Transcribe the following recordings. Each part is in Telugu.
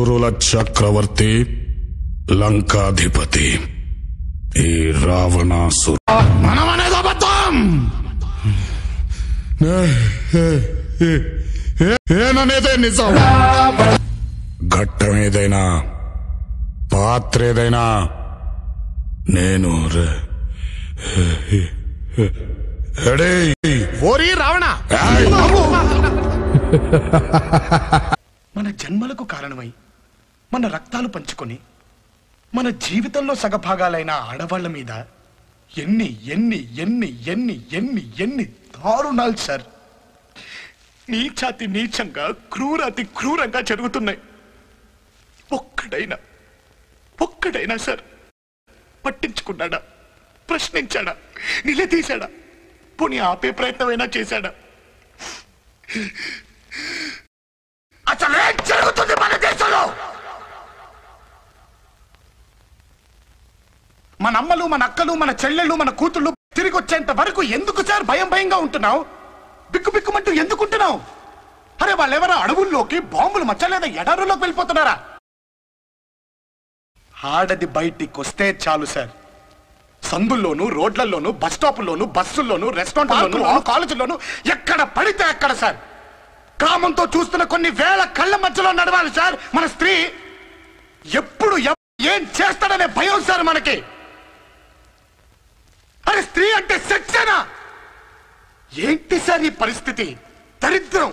అసురుల చక్రవర్తి లంకాధిపతి ఈ రావణాసురు. మనమనేది అబద్ధం. ఏననేదే నిజం. ఘట్టం ఏదైనా పాత్ర ఏదైనా నేను ఓరి రావణ, మన జన్మలకు కారణమై మన రక్తాలు పంచుకొని మన జీవితంలో సగభాగాలైన ఆడవాళ్ల మీద ఎన్ని ఎన్ని ఎన్ని ఎన్ని ఎన్ని ఎన్ని దారుణాలు సార్ నీచాతి నీచంగా క్రూరాతి క్రూరంగా జరుగుతున్నాయి. ఒక్కడైనా సార్ పట్టించుకున్నాడా, ప్రశ్నించాడా, నిలదీశాడా, పోనీ ఆపే ప్రయత్నమైనా చేశాడా? అసలేం జరుగుతుంది మన దేశంలో? మన అమ్మలు, మన అక్కలు, మన చెల్లెళ్ళు, మన కూతుళ్ళు తిరిగి వచ్చేంత వరకు ఎందుకు సార్ భయంగా ఉంటున్నావు? బిక్కుమంటూ ఎందుకుంటున్నావు? అరే వాళ్ళెవరో అడవుల్లోకి బాంబులు మచ్చలేదా ఎడారుల్లోకి వెళ్ళిపోతున్నారా? ఆడది బయటికి వస్తే చాలు సార్, సందుల్లోనూ, రోడ్లలోనూ, బస్ స్టాపుల్లోనూ, బస్సుల్లోనూ, రెస్టారెంట్లోనూ, కాలేజీల్లోనూ ఎక్కడ పడితే అక్కడ సార్ కామంతో చూస్తున్న కొన్ని వేల కళ్ళ మధ్యలో నడవాలి సార్ మన స్త్రీ. ఎప్పుడు ఏం చేస్తాడనే భయం సార్ మనకి. అరే స్త్రీ అంటే సెక్సేనా? ఏంటి సార్ ఈ పరిస్థితి? దరిద్రం.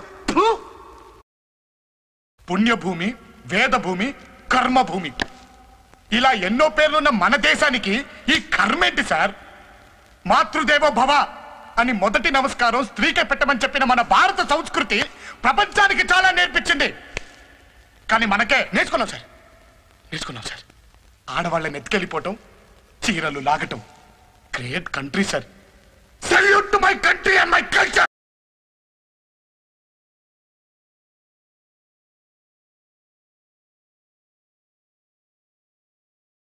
పుణ్యభూమి, వేదభూమి, కర్మభూమి, ఇలా ఎన్నో పేర్లున్న మన దేశానికి ఈ కర్మేంటి సార్? మాతృదేవో భవ అని మొదటి నమస్కారం స్త్రీకే పెట్టమని చెప్పిన మన భారత సంస్కృతి ప్రపంచానికి చాలా నేర్పించింది. కానీ మనకే నేర్చుకున్నాం సార్. ఆడవాళ్ళని ఎత్తుకెళ్ళిపోవటం, చీరలు లాగటం. Great country sir. Salute to my country and my culture.